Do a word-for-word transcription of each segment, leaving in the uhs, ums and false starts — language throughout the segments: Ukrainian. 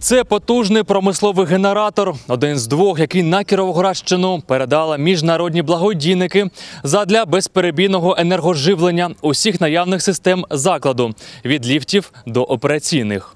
Це потужний промисловий генератор, один з двох, який на Кіровоградщину передали міжнародні благодійники задля безперебійного енергоживлення усіх наявних систем закладу – від ліфтів до операційних.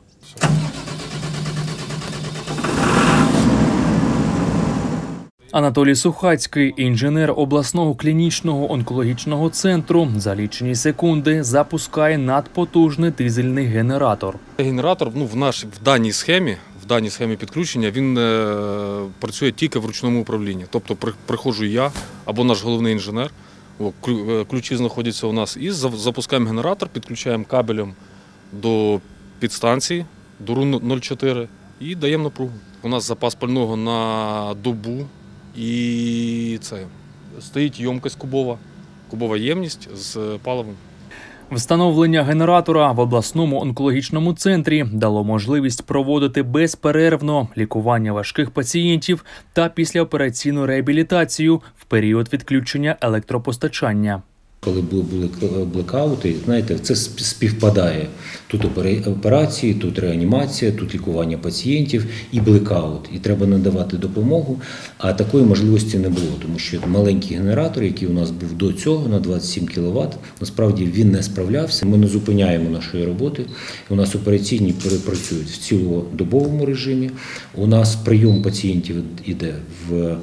Анатолій Сухацький, інженер обласного клінічного онкологічного центру, за лічені секунди запускає надпотужний дизельний генератор. Генератор ну, в, наш, в даній схемі, в даній схемі підключення, він е, працює тільки в ручному управлінні. Тобто при, приходжу я або наш головний інженер, о, ключі знаходяться у нас, і запускаємо генератор, підключаємо кабелем до підстанції, до РУ нуль чотири і даємо напругу. У нас запас пального на добу. І це стоїть ємкость кубова, кубова ємність з паливом. Встановлення генератора в обласному онкологічному центрі дало можливість проводити безперервно лікування важких пацієнтів та післяопераційну реабілітацію в період відключення електропостачання. Коли були блекаути, знаєте, це співпадає. Тут операції, тут реанімація, тут лікування пацієнтів і блекаут. І треба надавати допомогу, а такої можливості не було, тому що маленький генератор, який у нас був до цього на двадцять сім кіловат, насправді він не справлявся. Ми не зупиняємо нашої роботи. У нас операційні працюють в цілодобовому режимі. У нас прийом пацієнтів іде в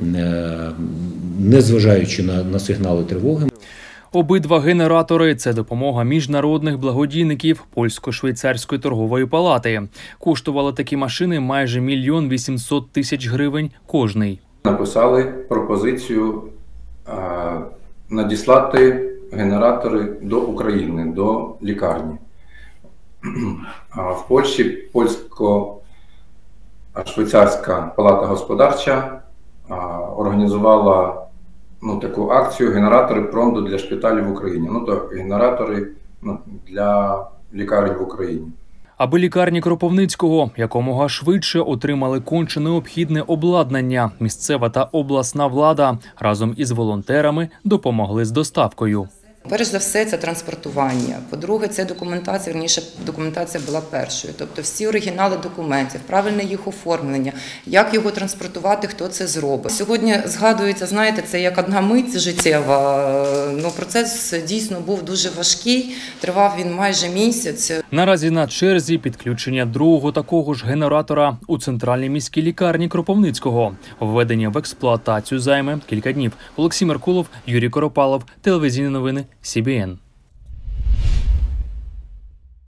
незважаючи на, на сигнали тривоги. Обидва генератори – це допомога міжнародних благодійників Польсько-швейцарської торгової палати. Коштували такі машини майже мільйон вісімсот тисяч гривень кожний. Написали пропозицію а, надіслати генератори до України, до лікарні. А в Польщі Польсько-швейцарська палата господарча а, організувала ну, таку акцію «Генератори пронду для шпиталів в Україні». Ну, то генератори ну, для лікарень в Україні. Аби лікарні Кропивницького якомога швидше отримали конче необхідне обладнання, місцева та обласна влада разом із волонтерами допомогли з доставкою. Перш за все, це транспортування. По-друге, це документація, верніше, документація була першою. Тобто всі оригінали документів, правильне їх оформлення, як його транспортувати, хто це зробить. Сьогодні згадується, знаєте, це як одна мить життєва. Ну, процес дійсно був дуже важкий, тривав він майже місяць. Наразі на черзі підключення другого такого ж генератора у центральній міській лікарні Кропивницького. Введення в експлуатацію займе кілька днів. Олексій Меркулов, Юрій Коропалов, телевізійні новини Сі Бі Ен.